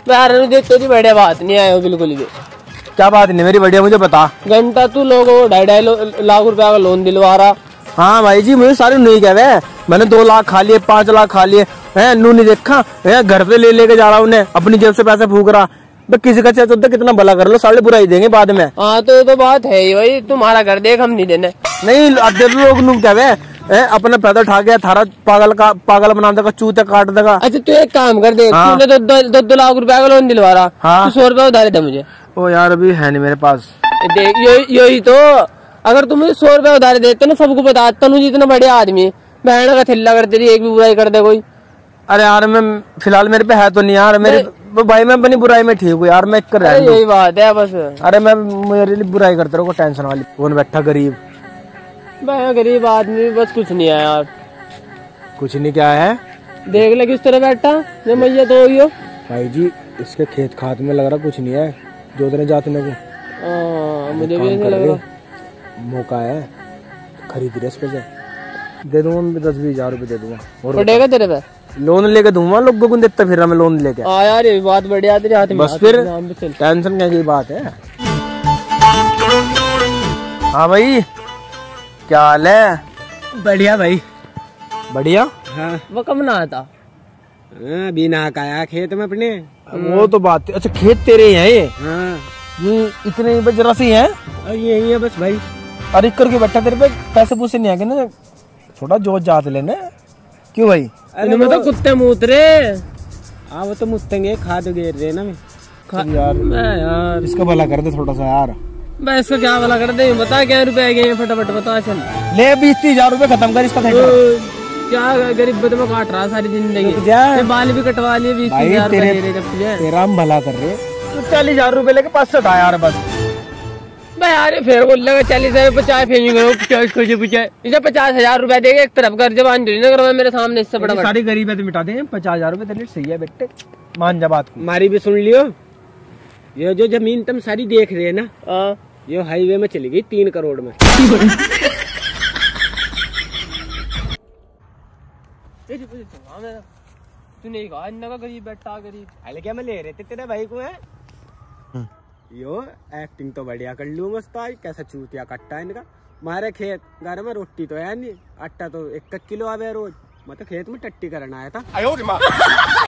यार तेरी बढ़िया बात नहीं आया बिल्कुल भी। क्या बात नहीं मेरी बढ़िया, मुझे बता। घंटा तू लोगों को 2.5 लाख रुपया का लोन दिलवा रहा। हाँ भाई जी, मुझे सारे नहीं कह रहे। मैंने 2 लाख खा लिए, 5 लाख खा लिए है, नू नहीं देखा है, घर पे ले लेके जा रहा उन्हें, अपनी जेब से पैसे फूक रहा। किसी का चाहे तो कितना भला कर लो, साले बुरा ही देंगे बाद में। हाँ तो ये तो बात है ही भाई, तुम्हारा घर देख हम नहीं देने। नहीं अधे लोग नू कहे अपना पैदा उठा गया थारा पागल बना देगा, चूते काट देगा। अच्छा तू एक काम कर दे, तूने तो 2 लाख रुपया का लोन दिलवा रहा। हाँ? 100 रुपया उधार दे मुझे। ओ यार अभी है नहीं मेरे पास। देख यही तो, अगर तुम मुझे 100 रुपया उधार देते ना, सबको बता तनु जितना बढ़िया आदमी, बहन का थिल्ला करते रही, एक भी बुराई कर दे कोई। अरे यार मैं फिलहाल मेरे पे है तो नहीं यार, मेरे भाई मैं अपनी बुराई में ठीक हूँ यार, मैं कर रहा हूँ। यही बात है बस। अरे मैं मेरे लिए बुराई करते रहो, टेंशन वाली। कौन बैठा गरीब, मैं गरीब आदमी, बस कुछ नहीं है यार। कुछ नहीं क्या है, देख ले किस तरह बैठा, ये मैया तो हो भाई जी। इसके खेत खात में लग रहा कुछ नहीं है, जोतने जातने को। मुझे भी ऐसा लग रहा। मौका है, खरीद रहे इस पे से दे दूंगा, 10-20 हजार रुपए दे दूंगा। और पड़ेगा तेरे पे? लोन लेके दूंगा, लोगों को देता फिर मैं लोन लेके। यार ये बात बढ़िया तेरे हाथ में, बस फिर टेंशन क्या की बात है। हाँ भाई क्या हाल है? बढ़िया भाई, बढ़िया। हाँ वो कब ना आता? अभी नहा के आया खेत में अपने। वो तो बात। अच्छा खेत तेरे ही है ये? हाँ। ये इतने बज रसी है? यही है बस भाई। अरे करके बैठा, तेरे पे पैसे पूसे नहीं आगे ना, थोड़ा जोत जात लेने। क्यों भाई? अरे मैं तो कुत्ते मूत रहे। हाँ वो तो मुत्तेंगे, खाद गिर रहे ना। यार इसका भला कर दे थोड़ा सा यार। मैं इसका क्या भला कर दे, बता क्या रुपए गए फटाफट बता। चल ले 20-30 हजार रुपए खत्म कर इसका। क्या गरीब में काट रहा सारी जिंदगी, बाल भी कटवा लिए 20-30 हजार तेरा हम भला कर रहे। 40 हजार रुपए लेके 5 से यार बस। यार फिर बोल लगा 40 हजार 50 50 50,000 रुपया देगा एक तरफ कर, जबान ना करो मेरे सामने, इससे बड़ा सारी गरीब है मिटा देंगे। 50 हजार रुपए तेरे सही है बेटे, मान जा बात को। हमारी भी सुन लियो, ये जो जमीन तुम सारी देख रहे है ना, ये हाईवे में चली गई 3 करोड़ में। तूने कहा गरीब बैठा गरीब, अरे क्या मैं ले रहे थे तेरे भाई को है। यो एक्टिंग तो बढ़िया कर लूंगा उस्ताद, कैसा चूतिया कट्टा है इनका। मारे खेत घर में रोटी तो है नहीं, आटा तो 1 किलो आवे रोज। मैं तो खेत में टट्टी करना आया था।